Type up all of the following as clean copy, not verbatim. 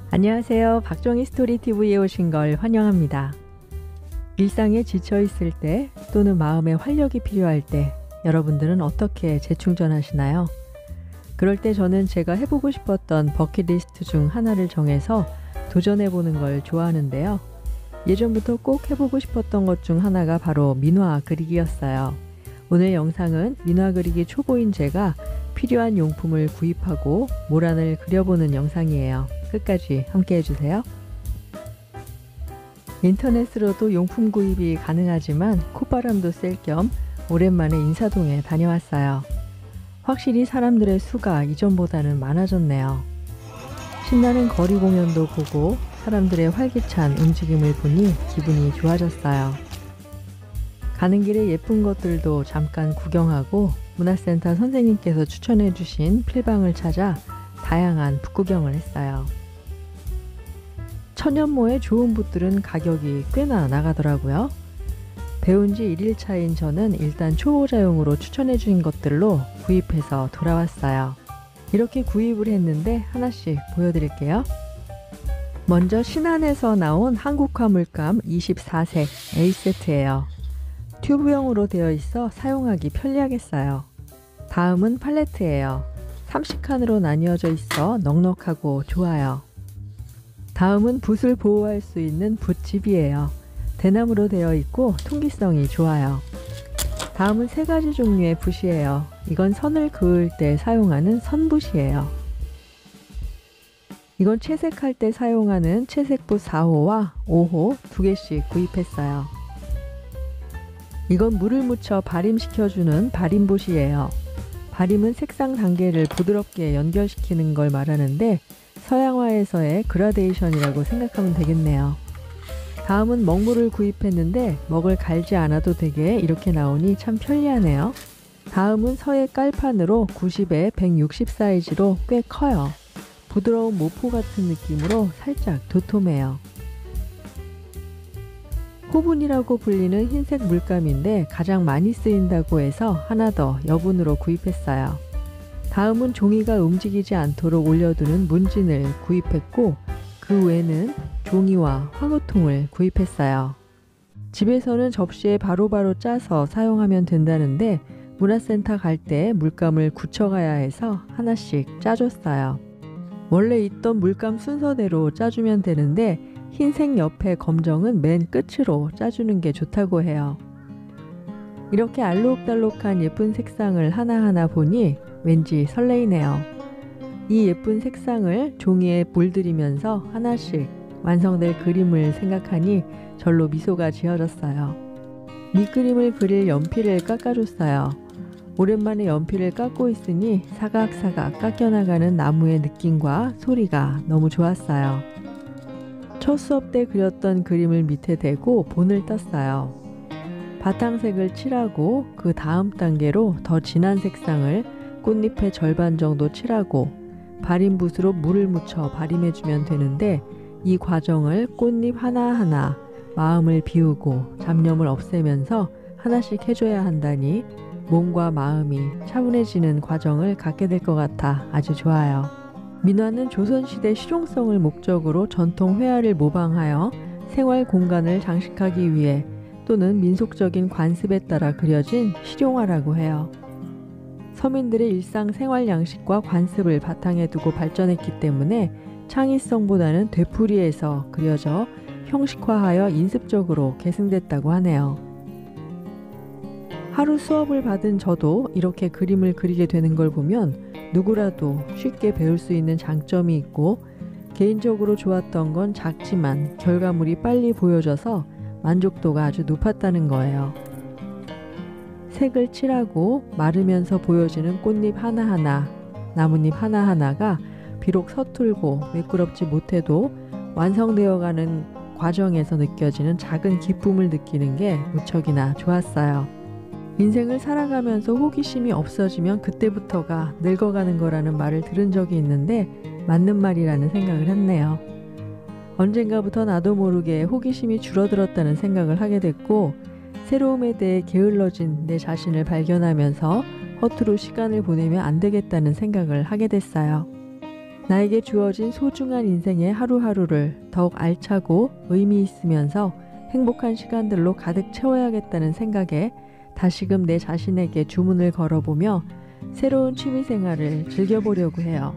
안녕하세요. 박종희 스토리TV에 오신 걸 환영합니다. 일상에 지쳐있을 때 또는 마음에 활력이 필요할 때 여러분들은 어떻게 재충전하시나요? 그럴 때 저는 제가 해보고 싶었던 버킷리스트 중 하나를 정해서 도전해보는 걸 좋아하는데요. 예전부터 꼭 해보고 싶었던 것 중 하나가 바로 민화 그리기였어요. 오늘 영상은 민화 그리기 초보인 제가 필요한 용품을 구입하고 모란을 그려보는 영상이에요. 끝까지 함께 해주세요. 인터넷으로도 용품 구입이 가능하지만 콧바람도 쐴 겸 오랜만에 인사동에 다녀왔어요. 확실히 사람들의 수가 이전보다는 많아졌네요. 신나는 거리 공연도 보고 사람들의 활기찬 움직임을 보니 기분이 좋아졌어요. 가는 길에 예쁜 것들도 잠깐 구경하고 문화센터 선생님께서 추천해 주신 필방을 찾아 다양한 북구경을 했어요. 천연모의 좋은 붓들은 가격이 꽤나 나가더라고요. 배운 지 1일차인 저는 일단 초보자용으로 추천해 주신 것들로 구입해서 돌아왔어요. 이렇게 구입을 했는데 하나씩 보여드릴게요. 먼저 신한에서 나온 한국화 물감 24색 A세트예요. 튜브형으로 되어 있어 사용하기 편리하겠어요. 다음은 팔레트예요. 30칸으로 나뉘어져 있어 넉넉하고 좋아요. 다음은 붓을 보호할 수 있는 붓집이에요. 대나무로 되어 있고 통기성이 좋아요. 다음은 3가지 종류의 붓이에요. 이건 선을 그을 때 사용하는 선붓이에요. 이건 채색할 때 사용하는 채색붓 4호와 5호 2개씩 구입했어요. 이건 물을 묻혀 발림시켜주는 발림붓이에요. 발림은 색상 단계를 부드럽게 연결시키는 걸 말하는데 서양화에서의 그라데이션이라고 생각하면 되겠네요. 다음은 먹물을 구입했는데 먹을 갈지 않아도 되게 이렇게 나오니 참 편리하네요. 다음은 서예 깔판으로 90에 160 사이즈로 꽤 커요. 부드러운 모포 같은 느낌으로 살짝 도톰해요. 호분이라고 불리는 흰색 물감인데 가장 많이 쓰인다고 해서 하나 더 여분으로 구입했어요. 다음은 종이가 움직이지 않도록 올려두는 문진을 구입했고 그 외에는 종이와 화구통을 구입했어요. 집에서는 접시에 바로바로 짜서 사용하면 된다는데 문화센터 갈 때 물감을 굳혀가야 해서 하나씩 짜줬어요. 원래 있던 물감 순서대로 짜주면 되는데 흰색 옆에 검정은 맨 끝으로 짜주는 게 좋다고 해요. 이렇게 알록달록한 예쁜 색상을 하나하나 보니 왠지 설레이네요. 이 예쁜 색상을 종이에 물들이면서 하나씩 완성될 그림을 생각하니 절로 미소가 지어졌어요. 밑그림을 그릴 연필을 깎아줬어요. 오랜만에 연필을 깎고 있으니 사각사각 깎여나가는 나무의 느낌과 소리가 너무 좋았어요. 첫 수업 때 그렸던 그림을 밑에 대고 본을 떴어요. 바탕색을 칠하고 그 다음 단계로 더 진한 색상을 꽃잎의 절반 정도 칠하고 발림붓으로 물을 묻혀 발림해주면 되는데 이 과정을 꽃잎 하나하나 마음을 비우고 잡념을 없애면서 하나씩 해줘야 한다니 몸과 마음이 차분해지는 과정을 갖게 될 것 같아 아주 좋아요. 민화는 조선시대 실용성을 목적으로 전통 회화를 모방하여 생활 공간을 장식하기 위해 또는 민속적인 관습에 따라 그려진 실용화라고 해요. 서민들의 일상 생활 양식과 관습을 바탕에 두고 발전했기 때문에 창의성보다는 되풀이해서 그려져 형식화하여 인습적으로 계승됐다고 하네요. 하루 수업을 받은 저도 이렇게 그림을 그리게 되는 걸 보면 누구라도 쉽게 배울 수 있는 장점이 있고 개인적으로 좋았던 건 작지만 결과물이 빨리 보여져서 만족도가 아주 높았다는 거예요. 색을 칠하고 마르면서 보여지는 꽃잎 하나하나, 나뭇잎 하나하나가 비록 서툴고 매끄럽지 못해도 완성되어가는 과정에서 느껴지는 작은 기쁨을 느끼는 게 무척이나 좋았어요. 인생을 살아가면서 호기심이 없어지면 그때부터가 늙어가는 거라는 말을 들은 적이 있는데 맞는 말이라는 생각을 했네요. 언젠가부터 나도 모르게 호기심이 줄어들었다는 생각을 하게 됐고 새로움에 대해 게을러진 내 자신을 발견하면서 허투루 시간을 보내면 안 되겠다는 생각을 하게 됐어요. 나에게 주어진 소중한 인생의 하루하루를 더욱 알차고 의미 있으면서 행복한 시간들로 가득 채워야겠다는 생각에 다시금 내 자신에게 주문을 걸어보며 새로운 취미생활을 즐겨보려고 해요.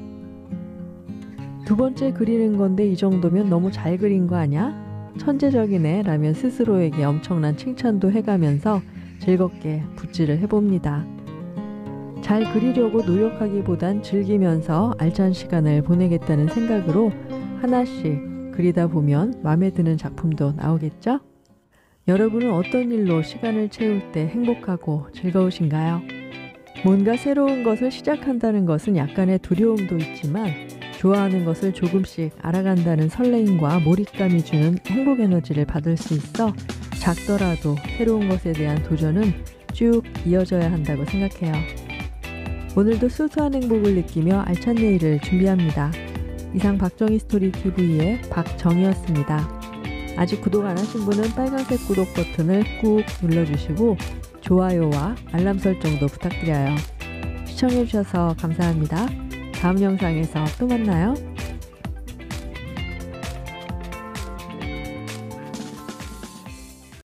두 번째 그리는 건데 이 정도면 너무 잘 그린 거 아냐? 천재적이네 라며 스스로에게 엄청난 칭찬도 해가면서 즐겁게 붓질을 해봅니다. 잘 그리려고 노력하기보단 즐기면서 알찬 시간을 보내겠다는 생각으로 하나씩 그리다 보면 마음에 드는 작품도 나오겠죠? 여러분은 어떤 일로 시간을 채울 때 행복하고 즐거우신가요? 뭔가 새로운 것을 시작한다는 것은 약간의 두려움도 있지만 좋아하는 것을 조금씩 알아간다는 설레임과 몰입감이 주는 행복 에너지를 받을 수 있어 작더라도 새로운 것에 대한 도전은 쭉 이어져야 한다고 생각해요. 오늘도 소소한 행복을 느끼며 알찬 내일을 준비합니다. 이상 박정희 스토리 TV의 박정희였습니다. 아직 구독 안 하신 분은 빨간색 구독 버튼을 꾹 눌러주시고 좋아요와 알람 설정도 부탁드려요. 시청해주셔서 감사합니다. 다음 영상에서 또 만나요.